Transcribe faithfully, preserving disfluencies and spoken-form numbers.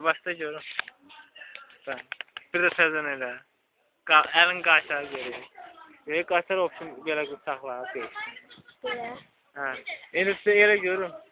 Başda görüm. Bir də səzən elə. Əlin qaşları görək. Görək qaşlar option belə saxlayaq. Belə. Hə. Elə elə görüm.